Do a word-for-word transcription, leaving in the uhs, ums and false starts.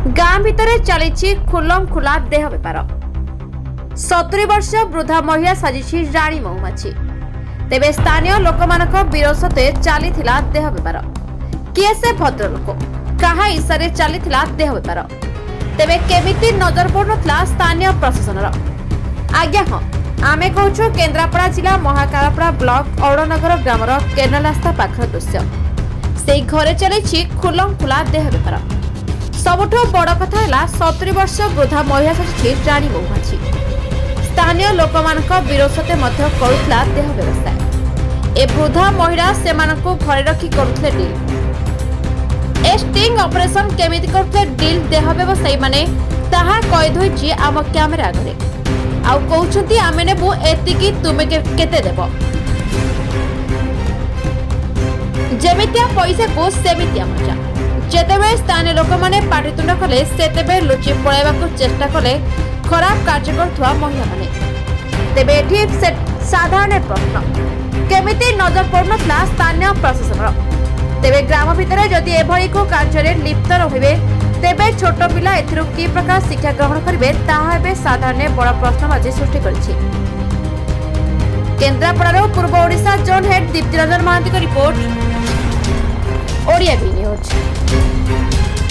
गाँ भितर चली खुलम खुला देह बेपार। सतुरी वर्ष वृद्धा महिला साजिश राणी महुमाछी। तेबे स्थानीय लोक विरोधते चली देह बेपार। किए से भद्रलोक क्या इशारे चली देह बेपार। तेबे केमिति नजर पड़ुनथला स्थानीय प्रशासन। आज्ञा हाँ आमे कहूँ केन्द्रापड़ा जिला महाकालपड़ा ब्लॉक औड़नगर ग्रामर केनाल रास्ता पाखर दृश्य। से घरे चली खुलम खुला देह बेपार। सबुठ बड़ कथा है सतुरी वर्ष वृद्धा महिला साजिश राणी महुमाछी। स्थानीय लोक विरोधते करुला देह व्यवसाय। ए वृद्धा महिला से घरे रखी करुले डील। ए स्टिंग ऑपरेशन केमिति करथले डील देह व्यवसायी माने ताहा कैद होइछि आम कैमेरा आगे। आउ कहउछंती आमे नेबु एतिकी तुमे केते देबो। जेमितिया पैसा को सेमितिया मजा। जेतेबे स्थानीय लोक माने पाटितुंड कले सेतेबे लुचि पळाइबाकू चेष्टा कले खराब कार्य करुवा महिला माने। तेबे एठी साधारण प्रश्न केमिति नजर पड़ुनथला स्थानीय प्रशासन। तेबे ग्राम भितर जदि एभଳି को कार्य लिप्त रहिबे तेबे छोट पिला एथिरु की प्रकार शिक्षा ग्रहण करिवे ताहा एबे साधारण बड़ प्रश्नबाजी सृष्टि करिछि। केन्द्रापड़ार पूर्व ओडिशा जोन हेड दीप्ति रंजन महांती को रिपोर्ट ओडिया बी न्यूज।